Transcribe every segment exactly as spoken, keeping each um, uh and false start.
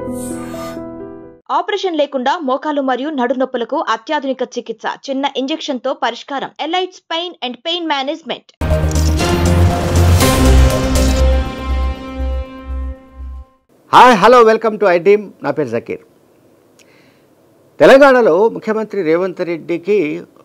Operation లేకుండా మోకాలు మరియు నడునొప్పులకు అత్యాధునిక చికిత్స, చిన్న ఇంజెక్షన్ తో పరిష్కారం. Elites pain and pain management. Hi, hello, welcome to I dream. నా పేరు జకీర్. తెలంగాణలో ముఖ్యమంత్రి రేవంత్ రెడ్డికి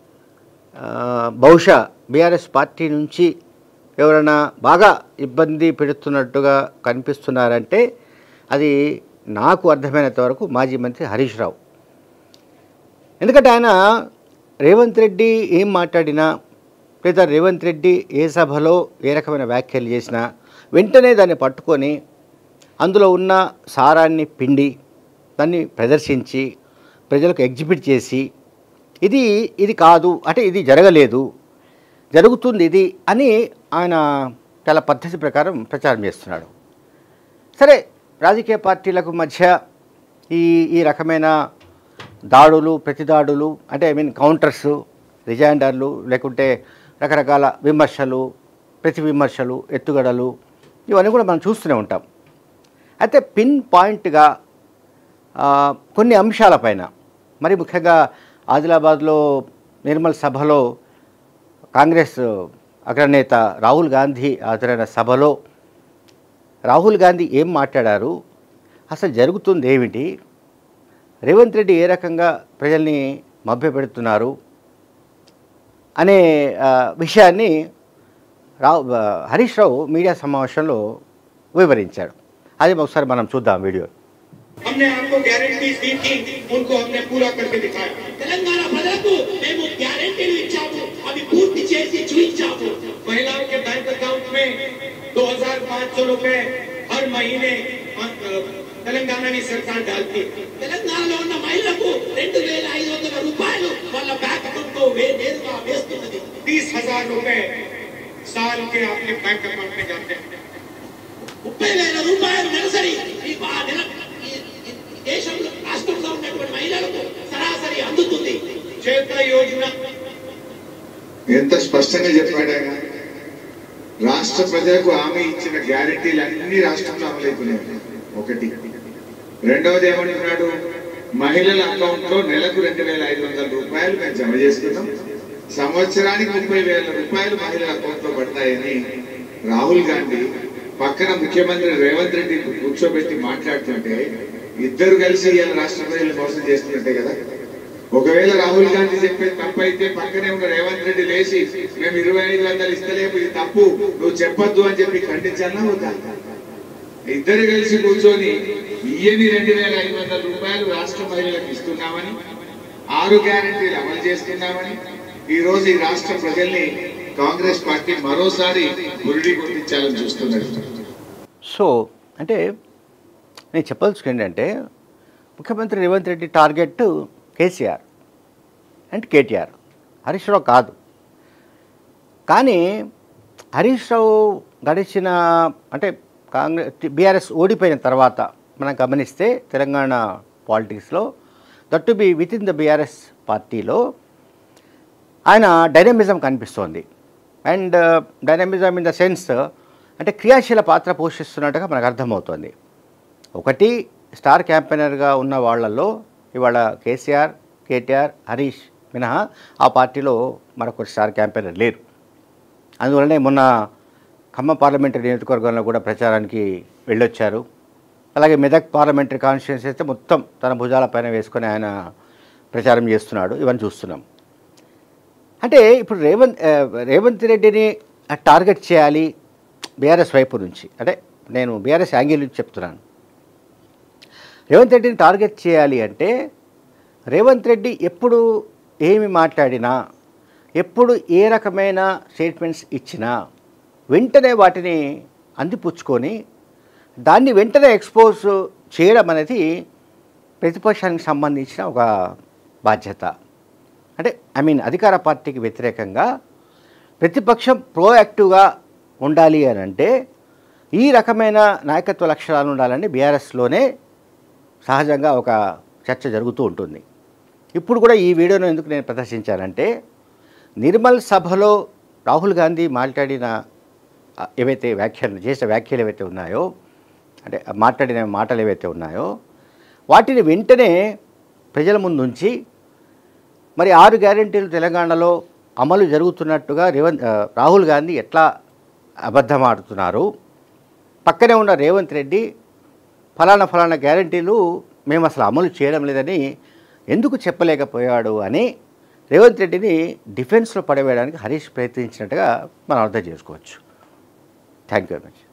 బహుశా బీఆర్ఎస్ పార్టీ నుంచి ఎవరైనా బాగా ఇబ్బంది పెడుతున్నట్టుగా కనిపిస్తున్నారంటే అది నాకు అర్థమైనంత వరకు మాజీ మంత్రి హరీష్ రావు. ఎందుకంటే ఆయన రేవంత్ రెడ్డి ఏం మాట్లాడినా లేదా రేవంత్ రెడ్డి ఏ సభలో ఏ రకమైన వ్యాఖ్యలు చేసినా వెంటనే దాన్ని పట్టుకొని అందులో ఉన్న సారాన్ని పిండి దాన్ని ప్రదర్శించి ప్రజలకు ఎగ్జిబిట్ చేసి ఇది ఇది కాదు అంటే ఇది జరగలేదు, జరుగుతుంది ఇది అని ఆయన చాలా పద్ధతి ప్రకారం ప్రచారం చేస్తున్నాడు. సరే, రాజకీయ పార్టీలకు మధ్య ఈ ఈ రకమైన దాడులు, ప్రతిదాడులు అంటే ఐ మీన్ కౌంటర్స్, రిజైండర్లు, లేకుంటే రకరకాల విమర్శలు, ప్రతి విమర్శలు, ఎత్తుగడలు ఇవన్నీ కూడా మనం చూస్తూనే ఉంటాం. అయితే పిన్ పాయింట్గా కొన్ని అంశాలపైన, మరి ముఖ్యంగా ఆదిలాబాద్లో నిర్మల్ సభలో కాంగ్రెస్ అగ్రనేత రాహుల్ గాంధీ హాజరైన సభలో రాహుల్ గాంధీ ఏం మాట్లాడారు, అసలు జరుగుతుంది ఏమిటి, రేవంత్ రెడ్డి ఏ రకంగా ప్రజల్ని మభ్యపెడుతున్నారు అనే విషయాన్ని రావు హరీష్ రావు మీడియా సమావేశంలో వివరించాడు. అది ఒకసారి మనం చూద్దాం వీడియో. हमने आपको गारंटीज दी थी, उनको हमने पूरा करके दिखाया. తెలంగాణ ప్రజలకు మేము గ్యారెంటీలు ఇచ్చాము, అవి పూర్తి చేసి చూపించాము. महिलाओं के बैंक अकाउंट में दो हज़ार पाँच सौ रुपए हर महीने తెలంగాణ की सरकार डालती है. తెలంగాణలో ఉన్న మహిళలకు రెండు వేల ఐదు వందల రూపాయలు వాళ్ళ బ్యాంక్ అకౌంట్ లో నేరుగా వేస్తున్నది. तीस हजार रुपए साल के आपके बैंक अकाउंट में जाते हैं. ముప్పై వేల రూపాయలు నెలసరి ఈ దేశంలో రాష్ట్రంలో ఉన్నటువంటి మహిళలకు సరాసరి అందుతుంది. చేత యోజన ఎంత స్పష్టంగా చెప్పాడు ఆయన. రాష్ట్ర ప్రజలకు హామీ ఇచ్చిన గ్యారెంటీలు అన్ని రాష్ట్రంలో అమలవుతున్నాయి. ఒకటి. రెండవది ఏమంటున్నాడు, మహిళల అకౌంట్ లో నెలకు రెండు వేల ఐదు వందల రూపాయలు మేము జమ చేస్తున్నాం, సంవత్సరానికి ముప్పై వేల రూపాయలు మహిళల అకౌంట్ లో పడతాయని రాహుల్ గాంధీ పక్కన ముఖ్యమంత్రి రేవంత్ రెడ్డి కూర్చోబెట్టి మాట్లాడుతుంటే ఇద్దరు కలిసి ఇవాళ రాష్ట్ర ప్రజలు మోసం చేస్తున్నట్టే కదా. ఒకవేళ రాహుల్ గాంధీ చెప్పేది తప్పు అయితే పక్కనే ఉన్న రేవంత్ రెడ్డి లేచి మేము ఇరవై ఐదు వందలు ఇస్తలేము, ఇది తప్పు, నువ్వు చెప్పొద్దు అని చెప్పి ఖండించాలా వద్దా? ఇద్దరు కలిసి కూర్చొని ఇయ్యని రెండు వేల ఐదు వందల రూపాయలు రాష్ట్ర మహిళలకు ఇస్తున్నామని, ఆరు గ్యారెంటీలు అమలు చేస్తున్నామని ఈ రోజు ఈ రాష్ట్ర ప్రజల్ని కాంగ్రెస్ పార్టీ మరోసారి గురిడి గుర్తించాలని చూస్తున్నారు. సో అంటే నేను చెప్పాల్సింది ఏంటంటే ముఖ్యమంత్రి రేవంత్ రెడ్డి టార్గెట్ కేసీఆర్ అండ్ కేటీఆర్, హరీష్ రావు కాదు. కానీ హరీష్ రావు గడిచిన అంటే కాంగ్రెస్ బీఆర్ఎస్ ఓడిపోయిన తర్వాత మనం గమనిస్తే తెలంగాణ పాలిటిక్స్లో that to be with in the BRS పార్టీలో ఆయన డైనమిజం కనిపిస్తోంది. And dynamism in the sense అంటే క్రియాశీల పాత్ర పోషిస్తున్నట్టుగా మనకు అర్థమవుతుంది. ఒకటి, స్టార్ క్యాంపెయినర్గా ఉన్న వాళ్ళల్లో ఇవాళ కేసీఆర్, కేటీఆర్, హరీష్ మినహా ఆ పార్టీలో మరొక స్టార్ క్యాంపెయినర్ లేరు. అందువల్లనే మొన్న ఖమ్మం పార్లమెంటరీ నియోజకవర్గంలో కూడా ప్రచారానికి వెళ్ళొచ్చారు. అలాగే మెదక్ పార్లమెంటరీ కాన్స్టిట్యున్సీ అయితే మొత్తం తన భుజాల పైన వేసుకొని ఆయన ప్రచారం చేస్తున్నాడు. ఇవన్నీ చూస్తున్నాం. అంటే ఇప్పుడు రేవంత్ రేవంత్ రెడ్డిని టార్గెట్ చేయాలి బీఆర్ఎస్ వైపు నుంచి, అంటే నేను బీఆర్ఎస్ యాంగిల్ నుంచి చెప్తున్నాను. రేవంత్ రెడ్డిని టార్గెట్ చేయాలి అంటే రేవంత్ రెడ్డి ఎప్పుడు ఏమి మాట్లాడినా, ఎప్పుడు ఏ రకమైన స్టేట్మెంట్స్ ఇచ్చినా వెంటనే వాటిని అందిపుచ్చుకొని దాన్ని వెంటనే ఎక్స్పోజ్ చేయడం అనేది ప్రతిపక్షానికి సంబంధించిన ఒక బాధ్యత. అంటే ఐ మీన్ అధికార పార్టీకి వ్యతిరేకంగా ప్రతిపక్షం ప్రోయాక్టివ్గా ఉండాలి అని అంటే ఈ రకమైన నాయకత్వ లక్షణాలు ఉండాలని బీఆర్ఎస్లోనే సహజంగా ఒక చర్చ జరుగుతూ ఉంటుంది. ఇప్పుడు కూడా ఈ వీడియోను ఎందుకు నేను ప్రదర్శించానంటే నిర్మల్ సభలో రాహుల్ గాంధీ మాట్లాడిన ఏవైతే వ్యాఖ్యలు చేసిన వ్యాఖ్యలు ఏవైతే ఉన్నాయో, అంటే మాట్లాడిన మాటలు ఏవైతే ఉన్నాయో వాటిని వెంటనే ప్రజల ముందుంచి మరి ఆరు గ్యారెంటీలు తెలంగాణలో అమలు జరుగుతున్నట్టుగా రేవంత్ రాహుల్ గాంధీ ఎట్లా అబద్ధం ఆడుతున్నారు, పక్కనే ఉన్న రేవంత్ రెడ్డి ఫలానా ఫలానా గ్యారెంటీలు మేము అసలు అమలు చేయడం లేదని ఎందుకు చెప్పలేకపోయాడు అని రేవంత్ రెడ్డిని డిఫెన్స్లో పడవేయడానికి హరీష్ ప్రయత్నించినట్టుగా మనం అర్థం చేసుకోవచ్చు. Thank you very much.